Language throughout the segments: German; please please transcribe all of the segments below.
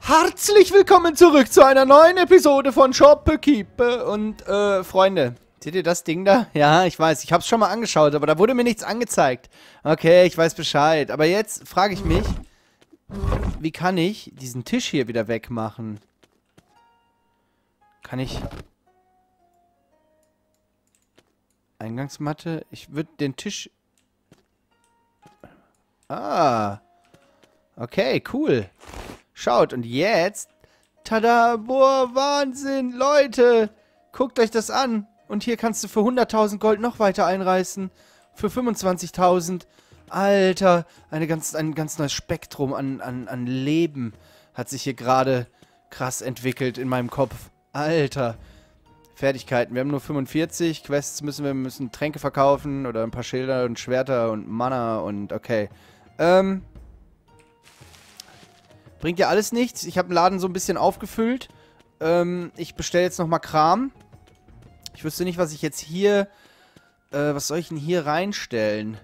Herzlich willkommen zurück zu einer neuen Episode von Shopkeeper. Und, Freunde, seht ihr das Ding da? Ja, ich weiß, ich hab's schon mal angeschaut, aber da wurde mir nichts angezeigt. Okay, ich weiß Bescheid. Aber jetzt frage ich mich, wie kann ich diesen Tisch hier wieder wegmachen? Kann ich... Eingangsmatte? Ich würde den Tisch... Ah. Okay, cool. Schaut, und jetzt... Tada, boah, Wahnsinn, Leute. Guckt euch das an. Und hier kannst du für 100.000 Gold noch weiter einreißen. Für 25.000. Alter, ein ganz neues Spektrum an Leben hat sich hier gerade krass entwickelt in meinem Kopf. Alter. Fertigkeiten. Wir haben nur 45. Quests wir müssen Tränke verkaufen oder ein paar Schilder und Schwerter und Mana und okay. Bringt ja alles nichts. Ich habe den Laden so ein bisschen aufgefüllt. Ich bestelle jetzt nochmal Kram. Ich wüsste nicht, was ich jetzt hier... was soll ich denn hier reinstellen?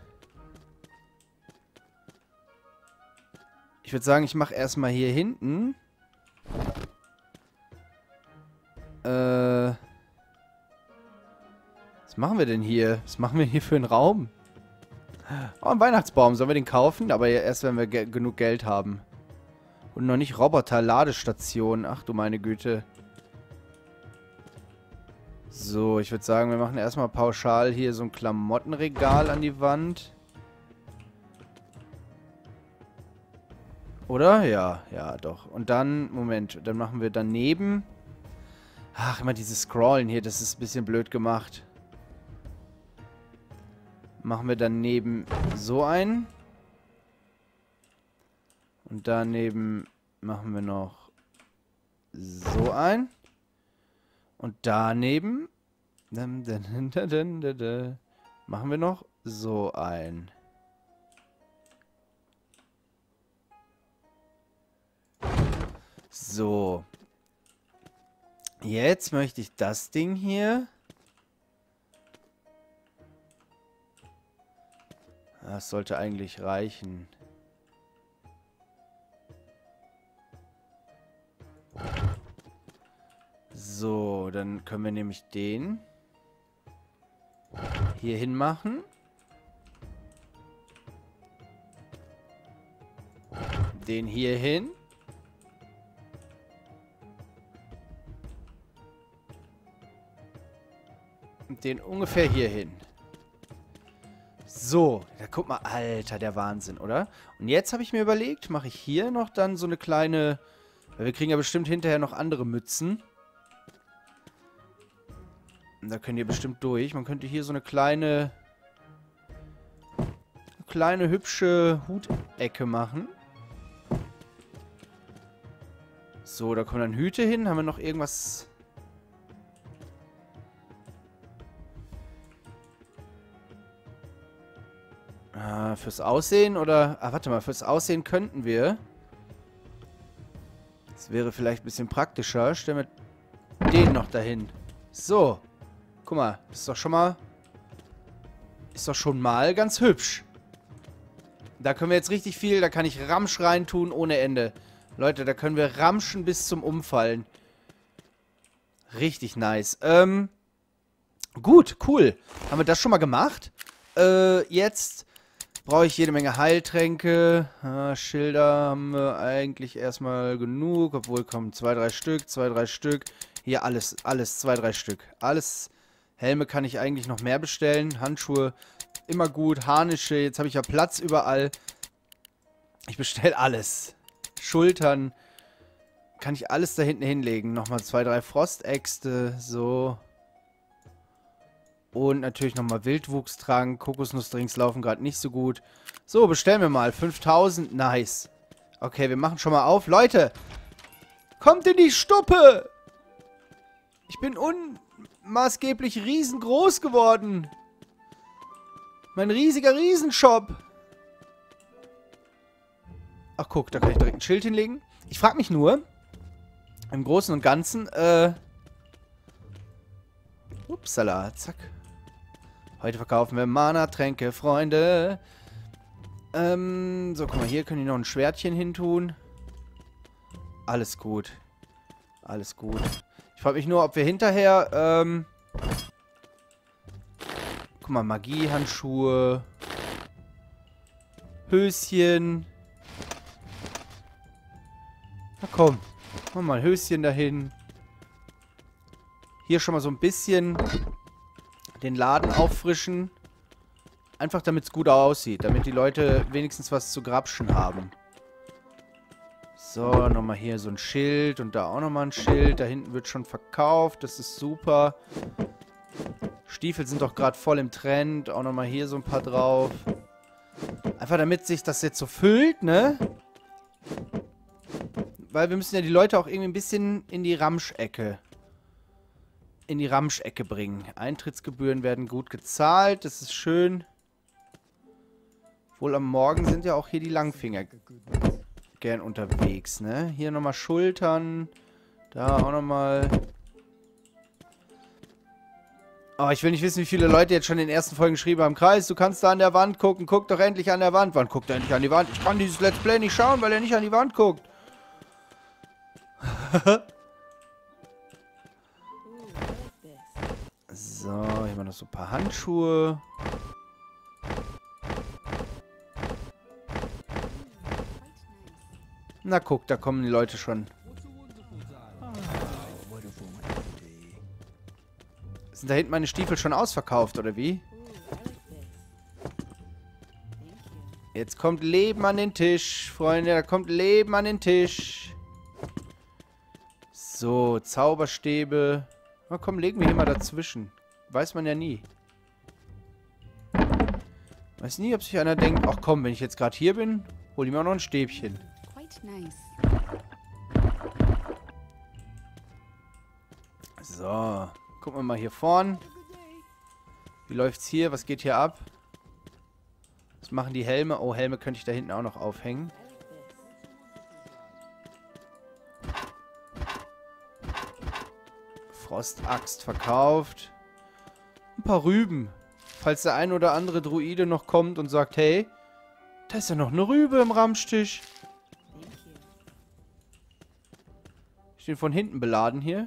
Ich würde sagen, ich mache erstmal hier hinten... Was machen wir denn hier? Was machen wir hier für einen Raum? Oh, ein Weihnachtsbaum. Sollen wir den kaufen? Aber erst, wenn wir genug Geld haben. Und noch nicht Roboter-Ladestation. Ach du meine Güte. So, ich würde sagen, wir machen erstmal pauschal hier so ein Klamottenregal an die Wand. Oder? Ja, ja, doch. Und dann, Moment, dann machen wir daneben... Ach, immer dieses Scrollen hier, das ist ein bisschen blöd gemacht. Machen wir daneben so ein. Und daneben machen wir noch so ein. Und daneben machen wir noch so ein. So. Jetzt möchte ich das Ding hier. Das sollte eigentlich reichen. So, dann können wir nämlich den hier hin machen. Den hier hin. Und den ungefähr hier hin. So, ja, guck mal, Alter, der Wahnsinn, oder? Und jetzt habe ich mir überlegt, mache ich hier noch dann so eine kleine... Weil wir kriegen ja bestimmt hinterher noch andere Mützen. Und da könnt ihr bestimmt durch. Man könnte hier so eine kleine hübsche Hutecke machen. So, da kommen dann Hüte hin. Haben wir noch irgendwas... Fürs Aussehen oder... Ah, warte mal. Fürs Aussehen könnten wir... Das wäre vielleicht ein bisschen praktischer. Stellen wir den noch dahin. So. Guck mal. Ist doch schon mal... Ist doch schon mal ganz hübsch. Da können wir jetzt richtig viel... Da kann ich Ramsch reintun ohne Ende. Leute, da können wir ramschen bis zum Umfallen. Richtig nice. Gut, cool. Haben wir das schon mal gemacht? Jetzt... Brauche ich jede Menge Heiltränke. Schilder haben wir eigentlich erstmal genug. Obwohl, kommen 2, 3 Stück, 2, 3 Stück. Hier alles, 2, 3 Stück. Alles. Helme kann ich eigentlich noch mehr bestellen. Handschuhe, immer gut. Harnische, jetzt habe ich ja Platz überall. Ich bestelle alles. Schultern. Kann ich alles da hinten hinlegen. Nochmal 2, 3 Frostäxte. So. Und natürlich nochmal Wildwuchstrank. Kokosnussdrinks laufen gerade nicht so gut. So, bestellen wir mal. 5.000. Nice. Okay, wir machen schon mal auf. Leute! Kommt in die Stuppe! Ich bin unmaßgeblich riesengroß geworden. Mein riesiger Riesenshop. Ach, guck, da kann ich direkt ein Schild hinlegen. Ich frage mich nur, im Großen und Ganzen, upsala, zack. Heute verkaufen wir Mana-Tränke, Freunde. So, guck mal, hier können die noch ein Schwertchen hin tun. Alles gut. Alles gut. Ich frage mich nur, ob wir hinterher, guck mal, Magiehandschuhe. Höschen. Na komm. Mach mal ein Höschen dahin. Hier schon mal so ein bisschen den Laden auffrischen. Einfach damit es gut aussieht. Damit die Leute wenigstens was zu grapschen haben. So, nochmal hier so ein Schild. Und da auch nochmal ein Schild. Da hinten wird schon verkauft. Das ist super. Stiefel sind doch gerade voll im Trend. Auch nochmal hier so ein paar drauf. Einfach damit sich das jetzt so füllt, ne? Weil wir müssen ja die Leute auch irgendwie ein bisschen in die Ramschecke bringen. Eintrittsgebühren werden gut gezahlt. Das ist schön. Wohl am Morgen sind ja auch hier die Langfinger gern unterwegs, ne? Hier nochmal Schultern. Da auch nochmal. Oh, ich will nicht wissen, wie viele Leute jetzt schon in den ersten Folgen geschrieben haben. Kreis, du kannst da an der Wand gucken. Guck doch endlich an der Wand. Wann guckt er endlich an die Wand? Ich kann dieses Let's Play nicht schauen, weil er nicht an die Wand guckt. So, hier haben wir noch so ein paar Handschuhe. Na guck, da kommen die Leute schon. Sind da hinten meine Stiefel schon ausverkauft, oder wie? Jetzt kommt Leben an den Tisch, Freunde. Da kommt Leben an den Tisch. So, Zauberstäbe. Na komm, legen wir hier mal dazwischen. Weiß man ja nie. Weiß nie, ob sich einer denkt, ach komm, wenn ich jetzt gerade hier bin, hol ich mir auch noch ein Stäbchen. So, gucken wir mal hier vorn. Wie läuft's hier? Was geht hier ab? Was machen die Helme? Oh, Helme könnte ich da hinten auch noch aufhängen. Frostaxt verkauft. Ein paar Rüben. Falls der ein oder andere Druide noch kommt und sagt, hey, da ist ja noch eine Rübe im Ramstisch. Ich bin von hinten beladen hier.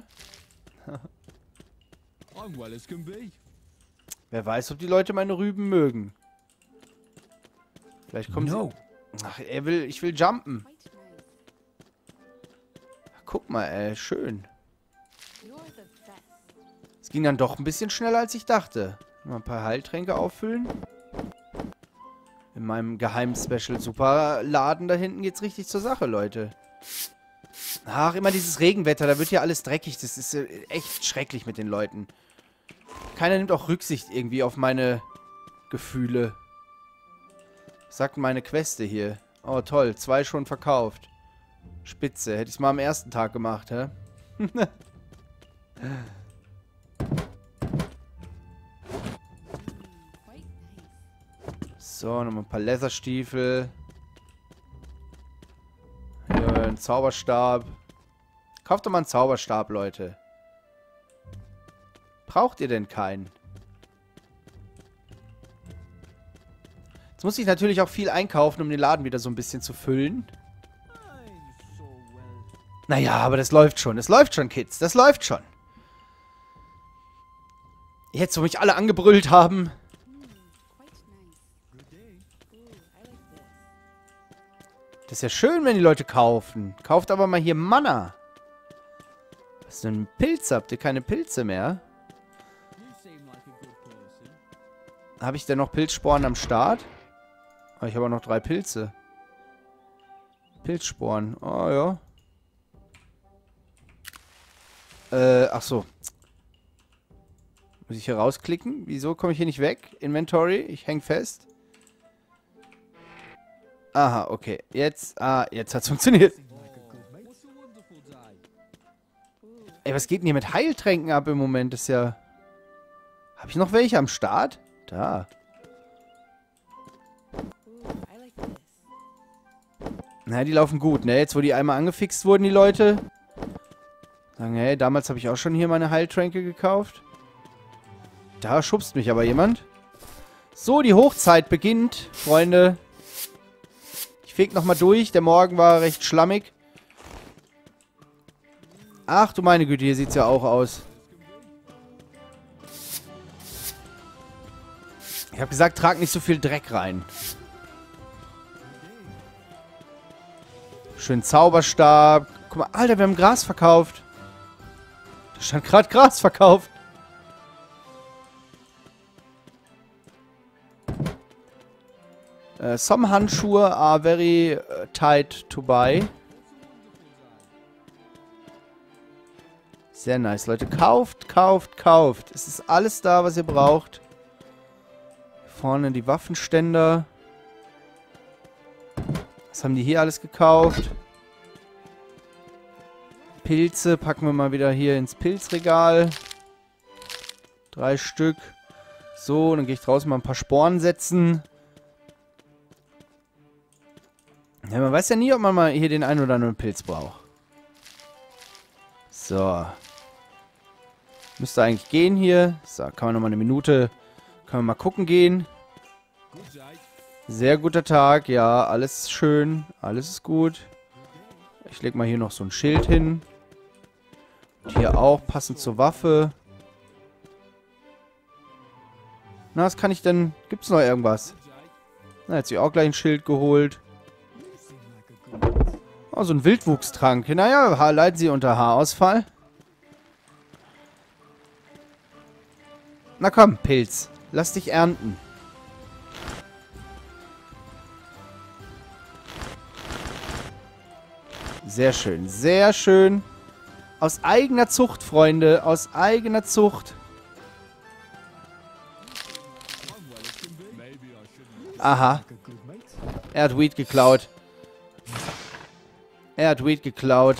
Wer weiß, ob die Leute meine Rüben mögen. Vielleicht kommen sie... Ach, ich will jumpen. Guck mal, ey, schön. Es ging dann doch ein bisschen schneller, als ich dachte. Mal ein paar Heiltränke auffüllen. In meinem Geheim-Special-Superladen da hinten geht's richtig zur Sache, Leute. Ach, immer dieses Regenwetter, da wird ja alles dreckig. Das ist echt schrecklich mit den Leuten. Keiner nimmt auch Rücksicht irgendwie auf meine Gefühle. Was sagt meine Queste hier? Oh, toll, 2 schon verkauft. Spitze, hätte ich es mal am ersten Tag gemacht, hä? So, nochmal ein paar Leatherstiefel. Hier ein Zauberstab. Kauft doch mal einen Zauberstab, Leute. Braucht ihr denn keinen? Jetzt muss ich natürlich auch viel einkaufen, um den Laden wieder so ein bisschen zu füllen. Naja, aber das läuft schon. Das läuft schon, Kids. Das läuft schon. Jetzt, wo mich alle angebrüllt haben. Das ist ja schön, wenn die Leute kaufen. Kauft aber mal hier Mana. Was ist denn ein Pilz? Habt ihr keine Pilze mehr? Habe ich denn noch Pilzsporen am Start? Ah, ich habe auch noch 3 Pilze. Pilzsporen. Oh, ja. Ach so. Muss ich hier rausklicken? Wieso komme ich hier nicht weg? Inventory. Ich häng fest. Aha, okay. Jetzt, jetzt hat's funktioniert. Ey, was geht denn hier mit Heiltränken ab im Moment? Das ist ja... Habe ich noch welche am Start? Da. Na, die laufen gut, ne? Jetzt, wo die einmal angefixt wurden, die Leute. Sagen, hey, damals habe ich auch schon hier meine Heiltränke gekauft. Da schubst mich aber jemand. So, die Hochzeit beginnt, Freunde. Ich feg nochmal durch. Der Morgen war recht schlammig. Ach du meine Güte, hier sieht es ja auch aus. Ich habe gesagt, trag nicht so viel Dreck rein. Schön Zauberstab. Guck mal, Alter, wir haben Gras verkauft. Da stand gerade Gras verkauft. Some Handschuhe are very tight to buy. Sehr nice, Leute. Kauft, kauft, kauft. Es ist alles da, was ihr braucht. Vorne die Waffenständer. Was haben die hier alles gekauft? Pilze packen wir mal wieder hier ins Pilzregal. 3 Stück. So, dann gehe ich draußen mal ein paar Sporen setzen. Ja, man weiß ja nie, ob man mal hier den einen oder anderen Pilz braucht. So. Müsste eigentlich gehen hier. So, kann man nochmal eine Minute. Können wir mal gucken gehen. Sehr guter Tag. Ja, alles schön. Alles ist gut. Ich lege mal hier noch so ein Schild hin. Und hier auch, passend zur Waffe. Na, was kann ich denn... Gibt's noch irgendwas? Na, jetzt sich auch gleich ein Schild geholt. Oh, so ein Wildwuchstrank. Naja, leiden Sie unter Haarausfall. Na komm, Pilz. Lass dich ernten. Sehr schön, sehr schön. Aus eigener Zucht, Freunde. Aus eigener Zucht. Aha. Er hat Weed geklaut. Er hat Weed geklaut.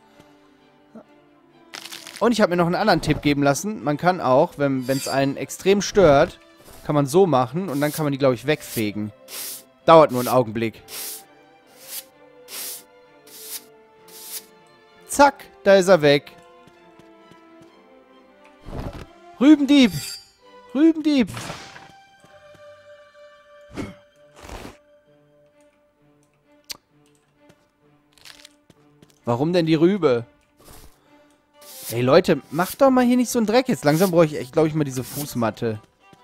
Und ich habe mir noch einen anderen Tipp geben lassen. Man kann auch, wenn es einen extrem stört, kann man so machen und dann kann man die, glaube ich, wegfegen. Dauert nur einen Augenblick. Zack, da ist er weg. Rübendieb! Rübendieb! Warum denn die Rübe? Ey Leute, macht doch mal hier nicht so einen Dreck. Jetzt langsam brauche ich echt, glaube ich, mal diese Fußmatte.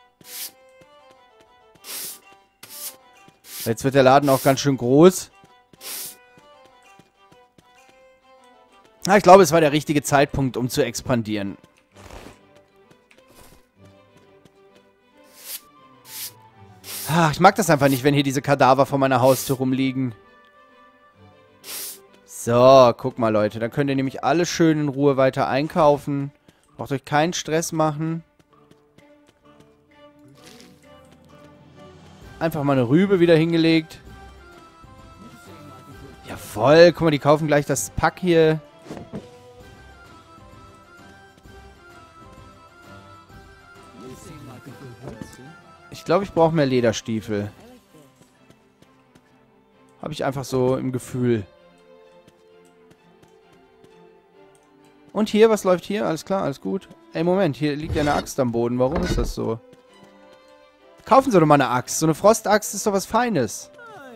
Jetzt wird der Laden auch ganz schön groß. Ich glaube, es war der richtige Zeitpunkt, um zu expandieren. Ich mag das einfach nicht, wenn hier diese Kadaver vor meiner Haustür rumliegen. So, guck mal, Leute. Dann könnt ihr nämlich alle schön in Ruhe weiter einkaufen. Braucht euch keinen Stress machen. Einfach mal eine Rübe wieder hingelegt. Jawoll, guck mal, die kaufen gleich das Pack hier. Ich glaube, ich brauche mehr Lederstiefel. Habe ich einfach so im Gefühl. Und hier, was läuft hier? Alles klar, alles gut. Ey, Moment, hier liegt ja eine Axt am Boden. Warum ist das so? Kaufen Sie doch mal eine Axt. So eine Frostaxt ist doch was Feines.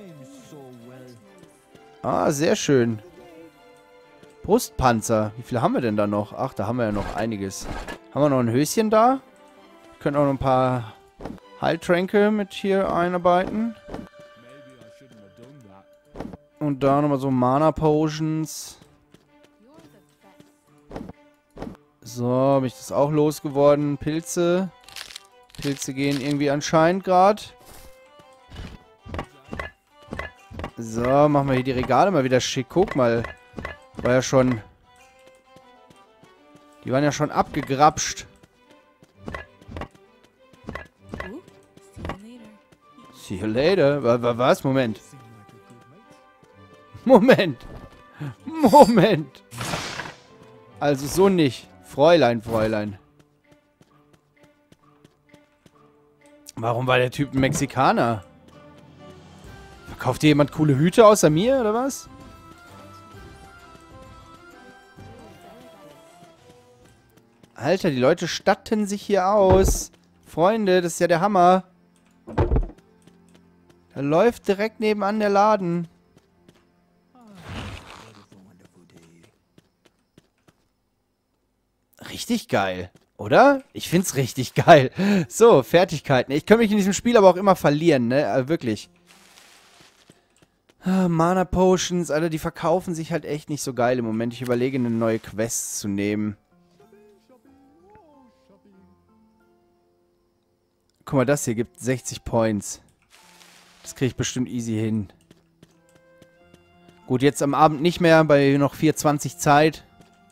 Ah, sehr schön. Brustpanzer. Wie viele haben wir denn da noch? Ach, da haben wir ja noch einiges. Haben wir noch ein Höschen da? Wir können auch noch ein paar Heiltränke mit hier einarbeiten. Und da nochmal so Mana-Potions. So, habe ich das auch losgeworden. Pilze. Pilze gehen irgendwie anscheinend gerade. So, machen wir hier die Regale mal wieder schick. Guck mal. War ja schon... Die waren ja schon abgegrapscht. See you later. Was? Moment. Moment. Moment. Also so nicht. Fräulein, Fräulein. Warum war der Typ ein Mexikaner? Verkauft hier jemand coole Hüte außer mir, oder was? Alter, die Leute statten sich hier aus. Freunde, das ist ja der Hammer. Da läuft direkt nebenan der Laden. Richtig geil. Oder? Ich find's richtig geil. So, Fertigkeiten. Ich kann mich in diesem Spiel aber auch immer verlieren, ne? Also wirklich. Mana Potions, Alter, die verkaufen sich halt echt nicht so geil im Moment. Ich überlege, eine neue Quest zu nehmen. Guck mal, das hier gibt 60 Points. Das kriege ich bestimmt easy hin. Gut, jetzt am Abend nicht mehr, bei noch 4:20 Zeit.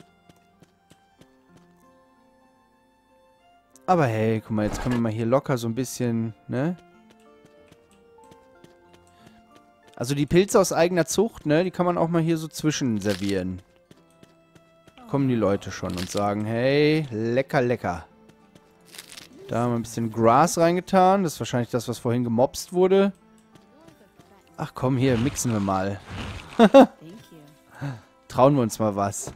Aber hey, guck mal, jetzt können wir mal hier locker so ein bisschen, ne? Also die Pilze aus eigener Zucht, ne? Die kann man auch mal hier so zwischen servieren. Kommen die Leute schon und sagen, hey, lecker, lecker. Da haben wir ein bisschen Gras reingetan. Das ist wahrscheinlich das, was vorhin gemobst wurde. Ach komm, hier, mixen wir mal. Trauen wir uns mal was.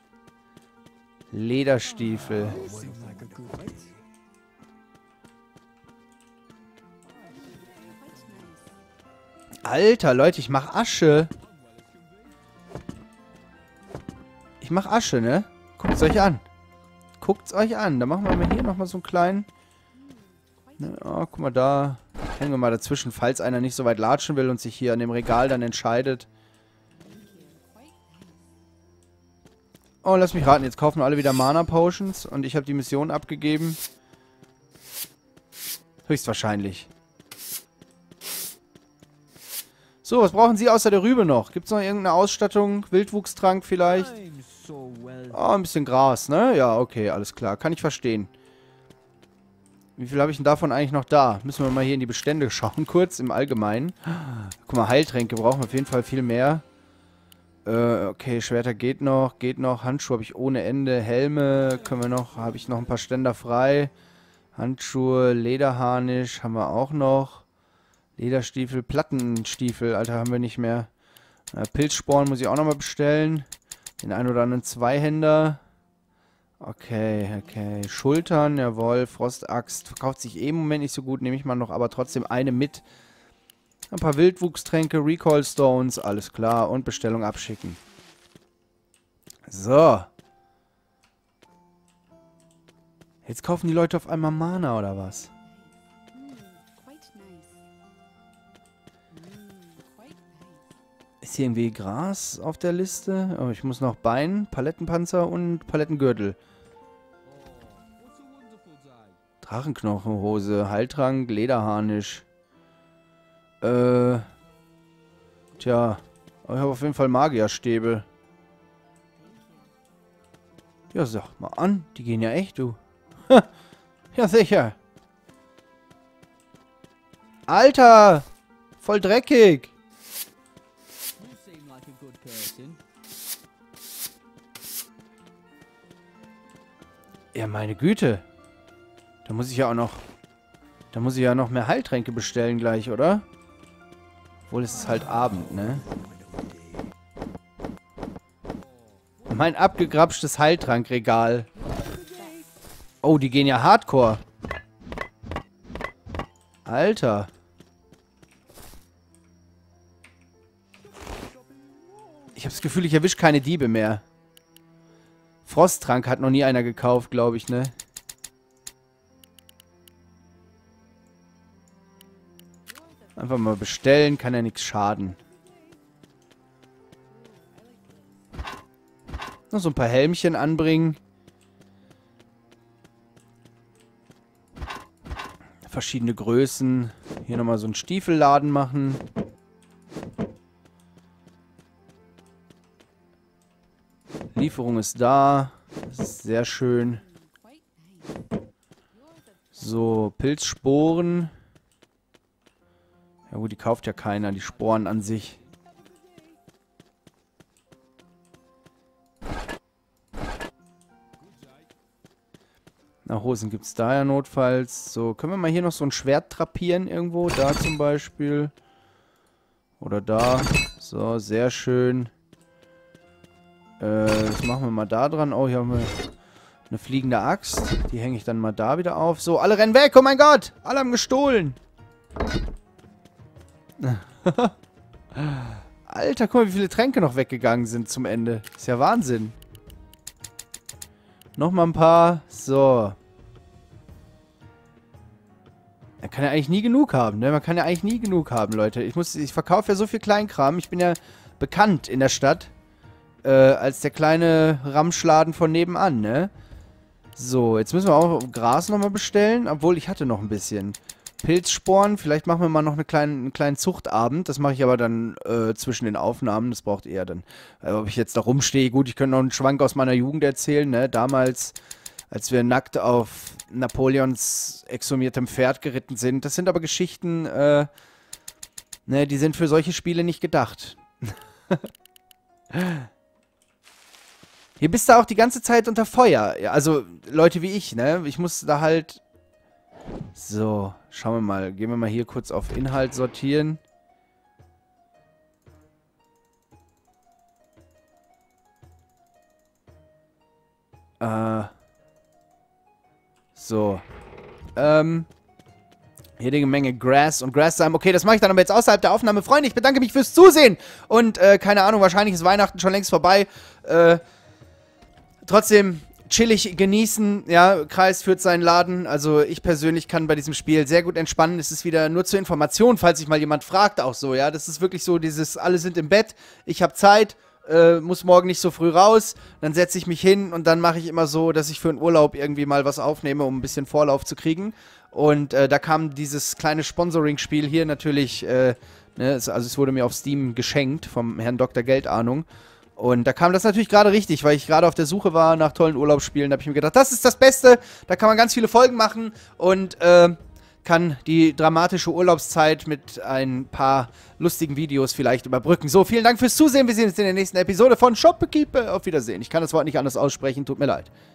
Lederstiefel. Alter, Leute, ich mach Asche. Ich mach Asche, ne? Guckt's euch an. Guckt's euch an. Da machen wir mal hier nochmal so einen kleinen... Ne, oh, guck mal da. Hängen wir mal dazwischen, falls einer nicht so weit latschen will und sich hier an dem Regal dann entscheidet. Oh, lass mich raten. Jetzt kaufen alle wieder Mana Potions und ich habe die Mission abgegeben. Höchstwahrscheinlich. So, was brauchen Sie außer der Rübe noch? Gibt es noch irgendeine Ausstattung? Wildwuchstrank vielleicht? Oh, ein bisschen Gras, ne? Ja, okay, alles klar. Kann ich verstehen. Wie viel habe ich denn davon eigentlich noch da? Müssen wir mal hier in die Bestände schauen, kurz im Allgemeinen. Guck mal, Heiltränke brauchen wir auf jeden Fall viel mehr. Okay, Schwerter geht noch. Handschuhe habe ich ohne Ende. Helme können wir noch. Habe ich noch ein paar Ständer frei. Handschuhe, Lederharnisch haben wir auch noch. Lederstiefel, Plattenstiefel, Alter, haben wir nicht mehr. Pilzsporen muss ich auch nochmal bestellen. Den ein oder anderen Zweihänder. Okay. Schultern, jawohl. Frostaxt verkauft sich im Moment nicht so gut. Nehme ich mal noch, aber trotzdem eine mit. Ein paar Wildwuchstränke, Recall Stones, alles klar. Und Bestellung abschicken. So. Jetzt kaufen die Leute auf einmal Mana, oder was? Ist hier irgendwie Gras auf der Liste? Oh, ich muss noch Bein, Palettenpanzer und Palettengürtel. Drachenknochenhose, Heiltrank, Lederharnisch. Tja. Ich habe auf jeden Fall Magierstäbe. Ja, sag mal an. Die gehen ja echt, du. Ja, sicher. Alter! Voll dreckig. Ja, meine Güte. Da muss ich ja auch noch... Da muss ich ja noch mehr Heiltränke bestellen gleich, oder? Obwohl, es ist halt Abend, ne? Mein abgegrapschtes Heiltrankregal. Oh, die gehen ja hardcore. Alter. Ich habe das Gefühl, ich erwische keine Diebe mehr. Frosttrank hat noch nie einer gekauft, glaube ich, ne? Einfach mal bestellen, kann ja nichts schaden. Noch so ein paar Helmchen anbringen. Verschiedene Größen. Hier nochmal so einen Stiefelladen machen. Lieferung ist da. Das ist sehr schön. So, Pilzsporen. Ja gut, die kauft ja keiner, die Sporen an sich. Na, Hosen gibt es da ja notfalls. So, können wir mal hier noch so ein Schwert drapieren irgendwo? Da zum Beispiel. Oder da. So, sehr schön. Das machen wir mal da dran. Oh, hier haben wir eine fliegende Axt. Die hänge ich dann mal da wieder auf. So, alle rennen weg. Oh mein Gott. Alle haben gestohlen. Alter, guck mal, wie viele Tränke noch weggegangen sind zum Ende. Ist ja Wahnsinn. Nochmal ein paar. So. Man kann ja eigentlich nie genug haben, ne? Man kann ja eigentlich nie genug haben, Leute. Ich verkaufe ja so viel Kleinkram. Ich bin ja bekannt in der Stadt. Als der kleine Ramschladen von nebenan, ne? So, jetzt müssen wir auch Gras nochmal bestellen. Obwohl, ich hatte noch ein bisschen. Pilzsporen. Vielleicht machen wir mal noch einen kleinen Zuchtabend. Das mache ich aber dann zwischen den Aufnahmen. Das braucht eher dann. Ob ich jetzt da rumstehe. Gut, ich könnte noch einen Schwank aus meiner Jugend erzählen, ne? Damals, als wir nackt auf Napoleons exhumiertem Pferd geritten sind. Das sind aber Geschichten, ne, die sind für solche Spiele nicht gedacht. Hier bist du auch die ganze Zeit unter Feuer. Ja, also, Leute wie ich, ne? Ich muss da halt... So, schauen wir mal. Gehen wir mal hier kurz auf Inhalt sortieren. So. Jede Menge Grass und Grass-Samen. Okay, das mache ich dann aber jetzt außerhalb der Aufnahme. Freunde, ich bedanke mich fürs Zusehen. Und, keine Ahnung, wahrscheinlich ist Weihnachten schon längst vorbei. Trotzdem chillig genießen. Ja, Kreis führt seinen Laden. Also ich persönlich kann bei diesem Spiel sehr gut entspannen. Es ist wieder nur zur Information, falls sich mal jemand fragt, auch so, ja. Das ist wirklich so dieses, alle sind im Bett, ich habe Zeit, muss morgen nicht so früh raus. Dann setze ich mich hin und dann mache ich immer so, dass ich für einen Urlaub irgendwie mal was aufnehme, um ein bisschen Vorlauf zu kriegen. Und da kam dieses kleine Sponsoring-Spiel hier natürlich, ne, also es wurde mir auf Steam geschenkt vom Herrn Dr. Geldahnung. Und da kam das natürlich gerade richtig, weil ich gerade auf der Suche war nach tollen Urlaubsspielen. Da habe ich mir gedacht, das ist das Beste. Da kann man ganz viele Folgen machen und kann die dramatische Urlaubszeit mit ein paar lustigen Videos vielleicht überbrücken. So, vielen Dank fürs Zusehen. Wir sehen uns in der nächsten Episode von Shopkeeper. Auf Wiedersehen. Ich kann das Wort nicht anders aussprechen. Tut mir leid.